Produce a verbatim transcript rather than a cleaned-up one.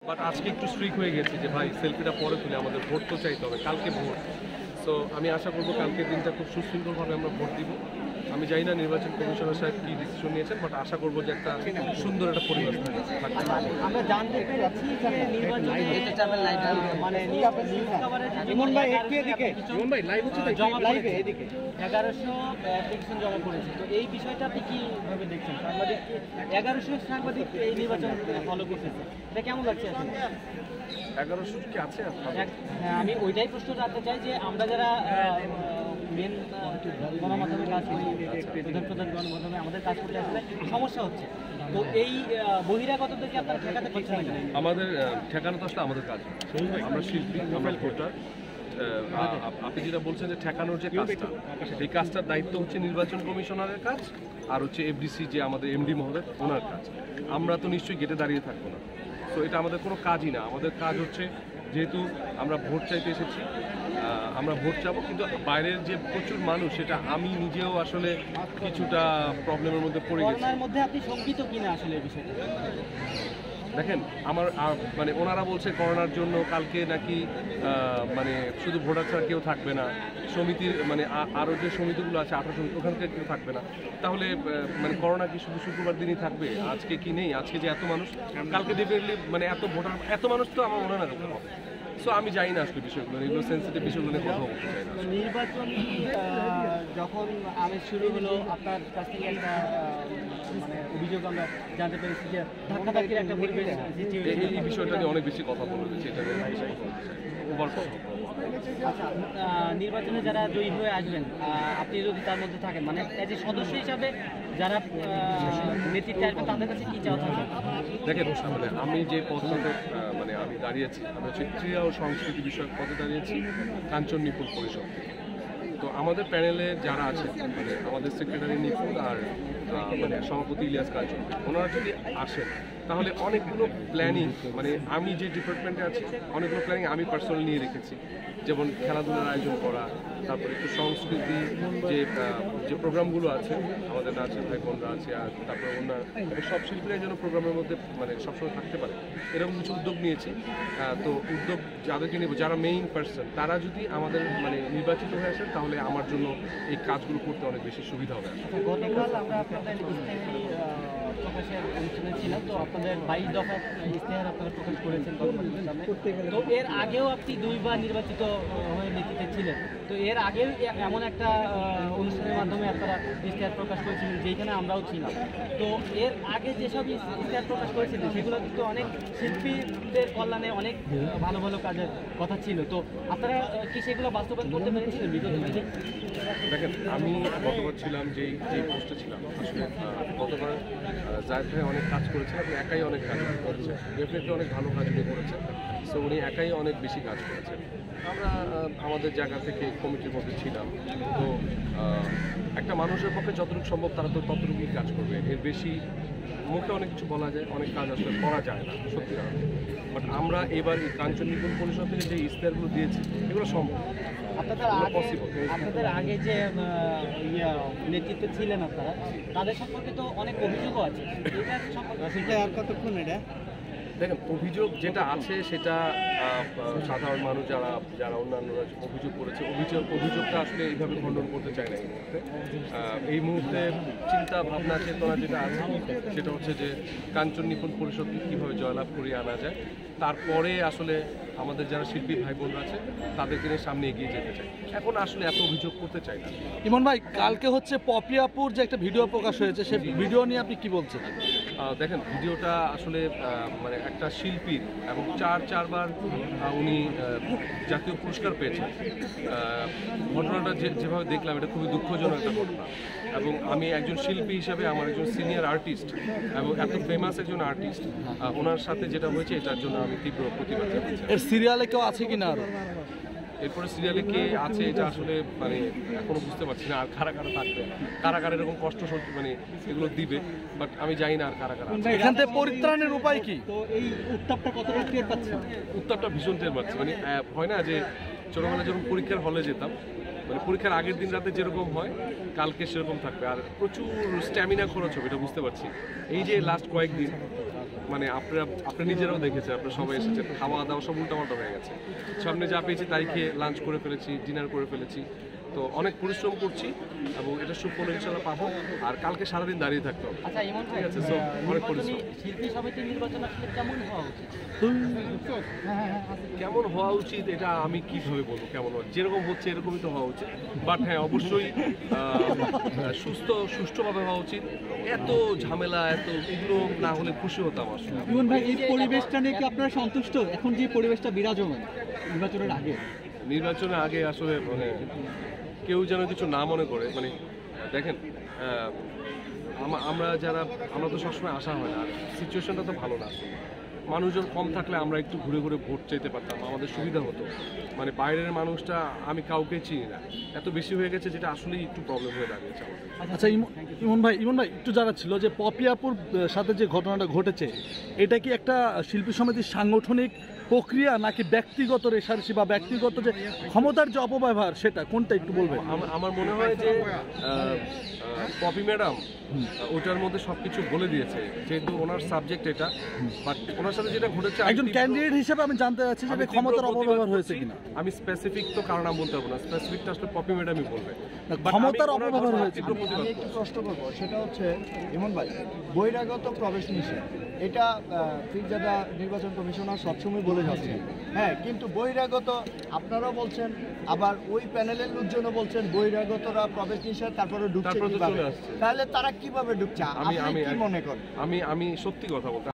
But আজকে একটু Streak হয়ে গেছে যে ভাই সেলফিটা পরে তুলে আমাদের ভোট তো চাইতে হবে, কালকে ভোট। সো আমি আশা করবো কালকের দিনটা খুব সুশৃঙ্খলভাবে আমরা ভোট দিব। আমি জানি না নির্বাচন কমিশনার সাহেব কী ডিসিশন নিয়েছেন, বাট আশা করবো যে একটা সুন্দর একটা পরিবেশ থাকবে। আমরা জানতে পেরেছি যে নির্বাচনে মানে ইমন ভাই একটু এদিকে, ইমন ভাই লাইভ হচ্ছে, জমা লাইভে এদিকে এগারোশো অ্যাপ্লিকেশন জমা করেছে। তো এই বিষয়টা আপনি কীভাবে দেখছেন? সাংবাদিক এগারোশো সাংবাদিক এই নির্বাচন ফলো করতেছে, এটা কেমন লাগছে আসলে? এগারোশো কি আছে? হ্যাঁ, আমি ওইটাই প্রশ্ন জানতে চাই যে আমরা যারা মেন গণমাধ্যমে কাজ করি, প্রধান প্রধান গণমাধ্যমে আমাদের কাজ করতে আসলে সমস্যা হচ্ছে, তো এই বহিরাগতদেরকে আপনারা ঠেকাতে পারছেন না? আমাদের ঠেকানো তো আসলে আমাদের কাজ, আমরা শিল্পী, আমরা ভোটার। আপনি যেটা বলছেন যে ঠেকানোর যে কাজটা, সেই কাজটার দায়িত্ব হচ্ছে নির্বাচন কমিশনারের কাজ, আর হচ্ছে এফডিসি যে আমাদের এমডি মহোদয়, ওনার কাজ। আমরা তো নিশ্চয়ই গেটে দাঁড়িয়ে থাকবো না। তো এটা আমাদের কোনো কাজই না। আমাদের কাজ হচ্ছে, যেহেতু আমরা ভোট চাইতে এসেছি, আমরা ভোট চাবো, কিন্তু বাইরের যে প্রচুর মানুষ, সেটা আমি নিজেও আসলে কিছুটা প্রবলেমের মধ্যে পড়ে গেছি। করোনার মধ্যে আপনি শঙ্কিত কিনা আসলে এই বিষয়টা? দেখেন, আমার মানে ওনারা বলছে করোনার জন্য কালকে নাকি মানে শুধু ভোটার ছাড়া কেউ থাকবে না, সমিতির মানে আরও যে সমিতিগুলো আছে আঠারো সমিতি, ওখান থেকে কেউ থাকবে না। তাহলে মানে করোনা কি শুধু শুক্রবার দিনই থাকবে? আজকে কি নেই? আজকে যে এত মানুষ, কালকে ডেফিনেটলি মানে এত ভোটার, এত মানুষ তো আমার মনে না করতে হবে। সো আমি জানি না আসলে বিষয়গুলো, এগুলো সেন্সিটিভ বিষয়গুলো নিয়ে কথা বলতে চাই না। নির্বাচন যখন আমেজ শুরু হলো, আপনার কাছ থেকে একটা মানে অভিযোগ আমরা জানতে পেরেছি যে ধাক্কাধাক্কির একটা পরিবেশ, এই বিষয়টা নিয়ে অনেক বেশি কথা বলা হয়েছে, এটা নিয়ে ওভার কথা। আচ্ছা, নির্বাচনে যারা জয়ী হয়ে আসবেন, আপনি যদি তার মধ্যে থাকেন, মানে এজ এ সদস্য হিসাবে যারা নেতৃত্বে আসবেন, তাদের কাছে কি চাওয়া থাকবে? দেখেন, মানে আমি যে পদটাতে মানে আমি দাঁড়িয়েছি, আমি হচ্ছে ক্রীড়া ও সংস্কৃতি বিষয়ক পদে দাঁড়িয়েছি কাঞ্চন নিপুণ পরিষদ। তো আমাদের প্যানেলে যারা আছে, মানে আমাদের সেক্রেটারি নিপুণ আর মানে সভাপতি ইলিয়াস কাঞ্চন, ওনারা যদি আসেন তাহলে অনেকগুলো প্ল্যানিং, মানে আমি যে ডিপার্টমেন্টে আছি অনেকগুলো প্ল্যানিং আমি পার্সোনালি নিয়ে রেখেছি। যেমন খেলাধুলার আয়োজন করা, তারপরে একটু সংস্কৃতি যে যে প্রোগ্রামগুলো আছে, আমাদের নাচের ভাই বোনরা আছে, আর তারপরে ওনার সব শিল্পীরা যেন প্রোগ্রামের মধ্যে মানে সবসময় থাকতে পারে, এরকম কিছু উদ্যোগ নিয়েছি। তো উদ্যোগ যাদেরকে নেব, যারা মেইন পার্সন, তারা যদি আমাদের মানে নির্বাচিত হয়ে আসেন, তাহলে আমার জন্য এই কাজগুলো করতে অনেক বেশি সুবিধা হবে। গতকাল আমরা আপনাদের প্রকাশের অনুষ্ঠানে ছিলাম, তো আপনাদের বাইশ দফা ইশতেহার আপনারা প্রকাশ করেছেন গণমাধ্যমের সামনে। তো এর আগেও আপনি দুইবার নির্বাচিত হয়ে নেতৃত্বে ছিলেন, তো এর আগেও এমন একটা অনুষ্ঠানের মাধ্যমে আপনারা ইশতেহার প্রকাশ করেছিলেন যেখানে আমরাও ছিলাম। তো এর আগে যেসব ইশতেহার প্রকাশ করেছিলেন সেগুলো কিন্তু অনেক শিল্পীদের কল্যাণে অনেক ভালো ভালো কাজের কথা ছিল, তো আপনারা কি সেগুলো বাস্তবায়ন করতে পেরেছিলেন বিগত দিনে? দেখেন, আমি গতবার ছিলাম যেই যেই পোস্টে ছিলাম, আসলে গতবার জায়েদ ভাই অনেক কাজ করেছেন, আপনি একাই অনেক কাজ করেছেন, ডেফিনেটলি অনেক ভালো কাজ উনি করেছেন। সো উনি একাই অনেক বেশি কাজ করেছেন। আমরা আমাদের জায়গা থেকে কমিটির মধ্যে ছিলাম। তো একটা মানুষের পক্ষে যতটুকু সম্ভব তারা তো ততটুকুই কাজ করবে, এর বেশি মুখে অনেক কিছু বলা যায়, অনেক কাজ আসলে করা যায় না সত্যি না। বাট আমরা এবার এই কাঞ্চন নিপুণ পরিষদ থেকে যে ইশতেহারগুলো দিয়েছি, এগুলো সম্ভব। আপনাদের আগে আপনাদের আগে যে নেতৃত্বে ছিলেন আপনারা, তাদের সম্পর্কে তো অনেক অভিযোগও আছে, এটা সম্পর্কে আর কতক্ষণ? এটা দেখেন, অভিযোগ যেটা আছে সেটা সাধারণ মানুষ যারা যারা অন্যান্যরা অভিযোগ করেছে, অভিযোগ অভিযোগটা আসলে এইভাবে খণ্ডন করতে চায় না এই মুহূর্তে। এই মুহূর্তে চিন্তা ভাবনা চেতনা যেটা আছে সেটা হচ্ছে যে কাঞ্চন নিপুণ পরিষদকে কীভাবে জয়লাভ করিয়ে আনা যায়, তারপরে আসলে আমাদের যারা শিল্পী ভাই বোনরা আছে তাদেরকে নিয়ে সামনে এগিয়ে যেতে চাই। এখন আসলে এত অভিযোগ করতে চাই না। ইমন ভাই, কালকে হচ্ছে পপি আপুর যে একটা ভিডিও প্রকাশ হয়েছে, সেই ভিডিও নিয়ে আপনি কি বলছেন? দেখেন, ভিডিওটা আসলে মানে একটা শিল্পীর, এবং চার চারবার উনি জাতীয় পুরস্কার পেয়েছেন। ঘটনাটা যে যেভাবে দেখলাম, এটা খুবই দুঃখজনক একটা ঘটনা। এবং আমি একজন শিল্পী হিসাবে, আমার একজন সিনিয়র আর্টিস্ট এবং এত ফেমাস একজন আর্টিস্ট, ওনার সাথে যেটা হয়েছে এটার জন্য আমি তীব্র প্রতিবাদ জানাচ্ছি। এর সিরিয়ালে কেউ আছে কিনা আরো? এরপরে সিরিয়ালে কে আছে এটা আসলে মানে এখনো বুঝতে পারছি না, আর কারা কারা থাকবে, কারা কারা এরকম কষ্ট মানে এগুলো দিবে, বাট আমি জানি না আর কারা কারা। এখান থেকে পরিত্রাণের উপায় কি? তো এই উত্তাপটা কতটা টের পাচ্ছেন? উত্তাপটা ভীষণ টের পাচ্ছি। মানে হয় না যে ছোটবেলায় যখন পরীক্ষার হলে যেতাম, মানে পরীক্ষার আগের দিন রাতে যেরকম হয় কালকে সেরকম থাকবে, আর প্রচুর স্ট্যামিনা খরচ হবে, এটা বুঝতে পারছি। এই যে লাস্ট কয়েকদিন মানে আপনারা আপনি নিজেরাও দেখেছেন, আপনারা সবাই এসেছেন, খাওয়া দাওয়া সব উল্টাপাল্টা হয়ে গেছে। সামনে যা পেয়েছি তাই খেয়ে লাঞ্চ করে ফেলেছি, ডিনার করে ফেলেছি। তো অনেক পরিশ্রম করছি এবং এটা সুফল ইনশাল্লাহ পাবো। আর কালকে সারাদিন দাঁড়িয়ে থাকতে হবে। আচ্ছা ইমন ভাই, ঠিক আছে, so, অনেক নির্বাচনী পরিশ্রম। শিল্পী সমিতির নির্বাচন আসলে কেমন হওয়া উচিত? কেমন হওয়া উচিত এটা আমি কিভাবে বলবো কেমন হওয়া, যেরকম হচ্ছে এরকমই তো হওয়া উচিত। বাট হ্যাঁ, অবশ্যই আহ, সুস্থ সুষ্ঠুভাবে হওয়া উচিত। এত ঝামেলা, এত এগুলো না হলে খুশি হতাম আসলে। ইমন ভাই, এই পরিবেশটা নিয়ে কি আপনারা সন্তুষ্ট? এখন যে পরিবেশটা বিরাজমান নির্বাচনের আগে, নির্বাচনের আগে আসলে মানে কেউ যেন কিছু না মনে করে। মানে দেখেন, আহ, আমা- আমরা যারা আমরা তো সবসময় আসা হয় না, আর সিচুয়েশনটা তো ভালো না আসলে। মানুষজন কম থাকলে আমরা একটু ঘুরে ঘুরে ভোট চাইতে পারতাম, আমাদের সুবিধা হতো। মানে বাইরের মানুষটা আমি কাউকে চিনি না, এত বেশি হয়ে গেছে যেটা আসলেই একটু প্রবলেম হয়ে দাঁড়িয়েছে আমাদের। আচ্ছা ইমন ইমন ভাই ইমন ভাই একটু যারা ছিল যে পপিয়াপুর সাথে যে ঘটনাটা ঘটেছে, এটা কি একটা শিল্পী সমিতির সাংগঠনিক প্রক্রিয়া নাকি ব্যক্তিগত রেশারেশি বা ব্যক্তিগত যে ক্ষমতার যে অপব্যবহার, সেটা কোনটা একটু বলবেন? আম- আমার মনে হয় যে পপি ম্যাডাম ওটার মধ্যে সবকিছু বলে দিয়েছে, যেহেতু ওনার সাবজেক্ট এটা। বাট ওনার সাথে যেটা ঘটেছে, আমি একজন তীব্র- ক্যান্ডিডেট হিসেবে আমি জানতে চাচ্ছি যে আমি তীব্র ক্ষমতার প্রতিবাদ অপব্যবহার করছি। হয়েছে কিনা। আমি স্পেসিফিক তো কারণ আমি বলতে পারবো না, স্পেসিফিকটা আসলে পপি ম্যাডামই বলবে। না, But ক্ষমতার আমি ওনার অপব্যবহার কথা হয়েছে তীব্র কিনা। প্রতিবাদ আমি একটু করছি। প্রশ্ন করবো, সেটা হচ্ছে ইমন ভাই, বহিরাগত প্রবেশ নিষেধ এটা ফিরজাদা নির্বাচন কমিশনার সবসময় বলে যাচ্ছে, হ্যাঁ, কিন্তু বহিরাগত আপনারাও বলছেন, আবার ওই প্যানেলের লোকজনও বলছেন বহিরাগতরা প্রবেশ নিষেধ, তারপরে ঢুকছে তারপরে তো কিভাবে, চলে আসছে। তাহলে তারা কিভাবে ঢুকছে, আমি আপনি আমি কি মনে করেন? আমি আমি সত্যি কথা বলতে